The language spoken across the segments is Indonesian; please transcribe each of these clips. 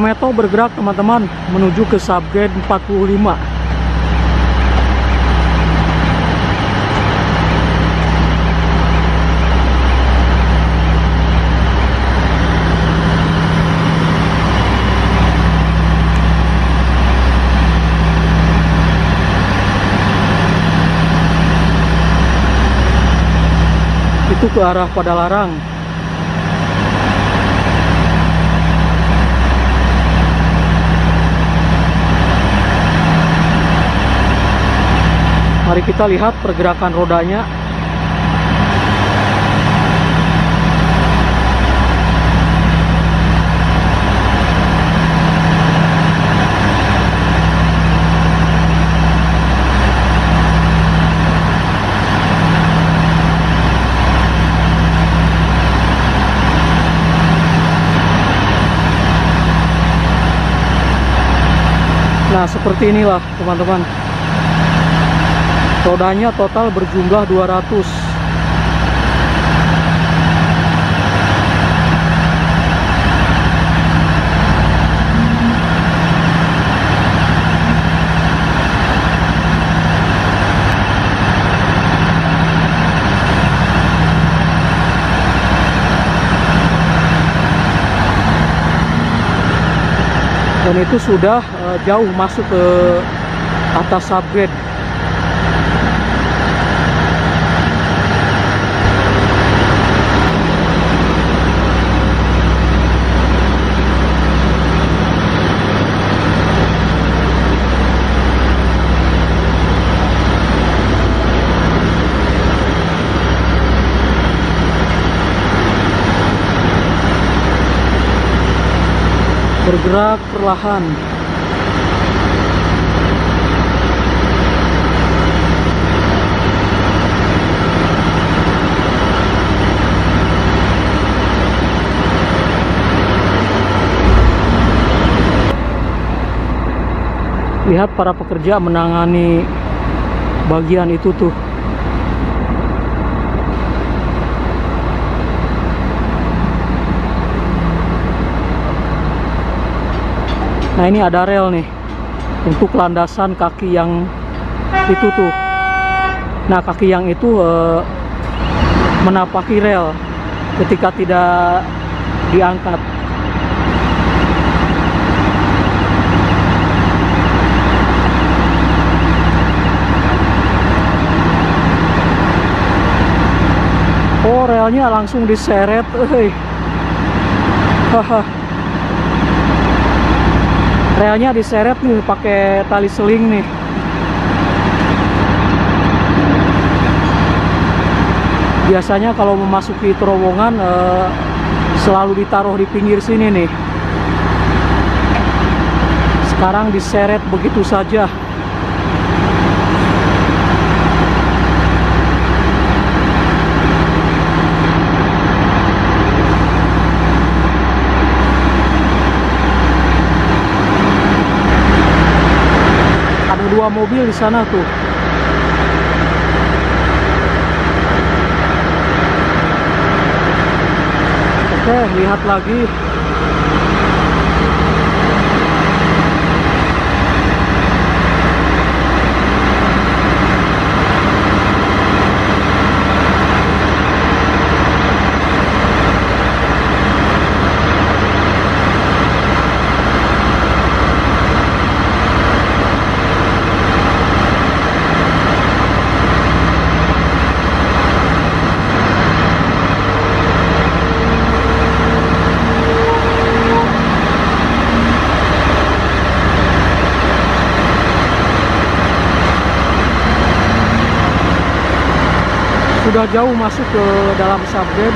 Prometo bergerak teman-teman menuju ke subgrade 45. Itu ke arah Padalarang. Mari kita lihat pergerakan rodanya. Nah, seperti inilah teman-teman. Rodanya total berjumlah 200. Dan itu sudah jauh masuk ke atas subgrade. Bergerak perlahan. Lihat para pekerja menangani bagian itu tuh. Nah, ini ada rel nih untuk landasan kaki yang itu tuh. Nah, kaki yang itu menapaki rel ketika tidak diangkat. Oh, relnya langsung diseret. Haha. Relnya diseret nih pakai tali seling nih. Biasanya kalau memasuki terowongan selalu ditaruh di pinggir sini nih. Sekarang diseret begitu saja. Dua mobil di sana tuh. Oke, lihat lagi. Sudah jauh masuk ke dalam subgrade.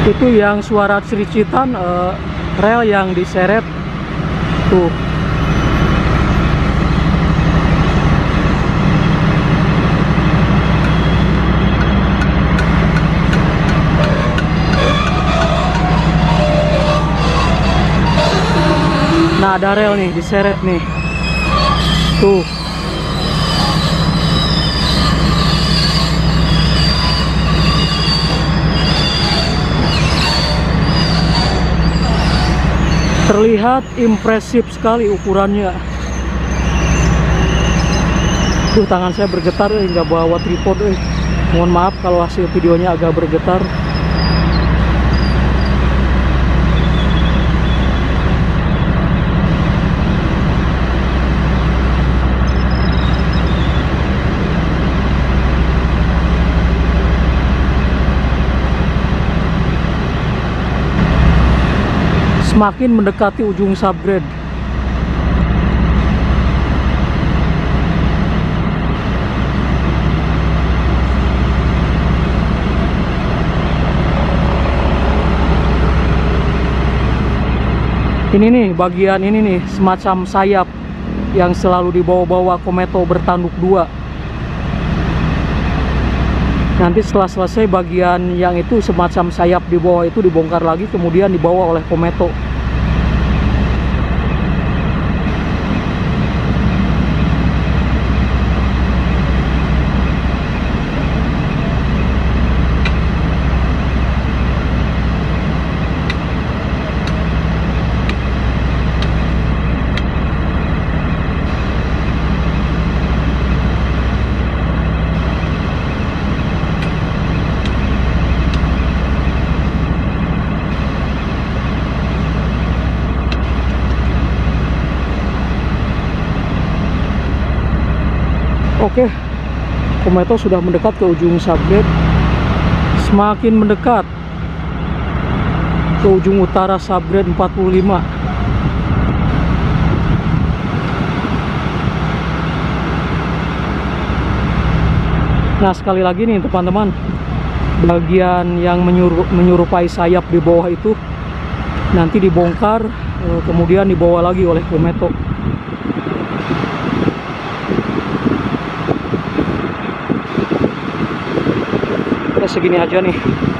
Itu yang suara cericitan rel yang diseret tuh. Nah, ada rel nih diseret nih tuh. Terlihat impresif sekali ukurannya. Duh, tangan saya bergetar, nggak bawa tripod. Mohon maaf kalau hasil videonya agak bergetar. Semakin mendekati ujung subgrade. Ini nih, bagian ini nih, semacam sayap yang selalu dibawa-bawa Kometo bertanduk 2. Nanti setelah selesai bagian yang itu semacam sayap di bawah itu dibongkar lagi, kemudian dibawa oleh Kometo. Oke, Kometo sudah mendekat ke ujung subgrade. Semakin mendekat ke ujung utara subgrade 45. Nah, sekali lagi nih teman-teman, bagian yang menyerupai sayap di bawah itu nanti dibongkar, kemudian dibawa lagi oleh Kometo. Segini aja nih.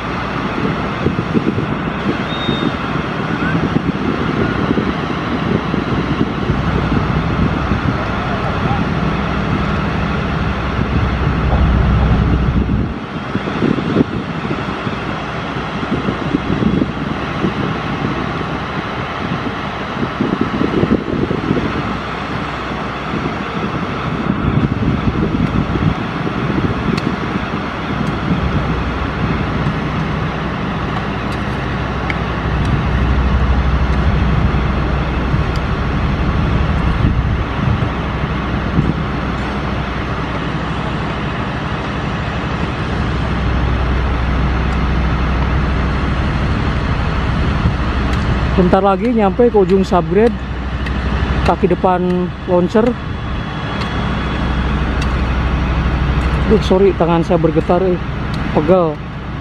Bentar lagi nyampe ke ujung subgrade, kaki depan launcher. Sorry, tangan saya bergetar, pegel.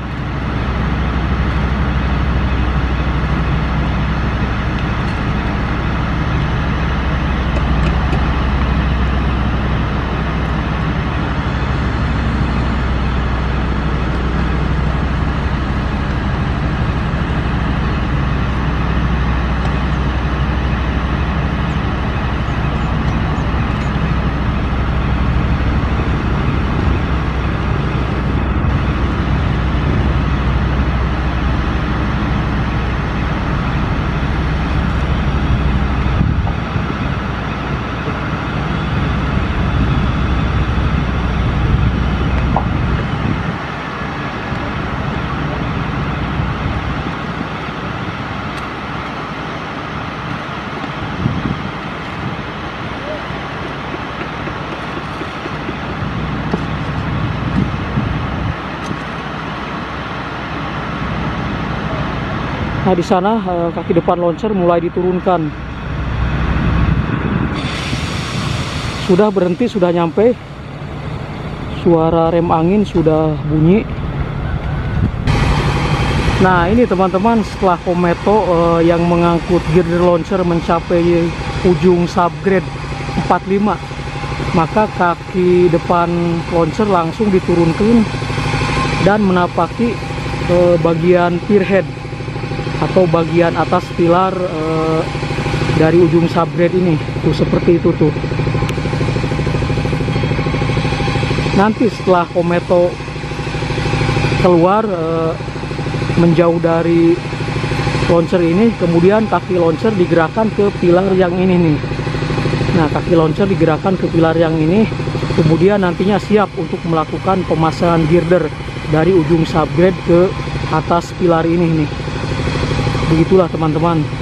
Nah, di sana kaki depan launcher mulai diturunkan. Sudah berhenti, sudah nyampe. Suara rem angin sudah bunyi. Nah ini teman-teman, setelah Kometo yang mengangkut girder launcher mencapai ujung subgrade 45, maka kaki depan launcher langsung diturunkan dan menapaki bagian pier head atau bagian atas pilar dari ujung subgrade ini. Tuh seperti itu tuh. Nanti setelah Kometo keluar menjauh dari launcher ini, kemudian kaki launcher digerakkan ke pilar yang ini nih. Nah, kaki launcher digerakkan ke pilar yang ini, kemudian nantinya siap untuk melakukan pemasangan girder dari ujung subgrade ke atas pilar ini nih. Begitulah teman-teman.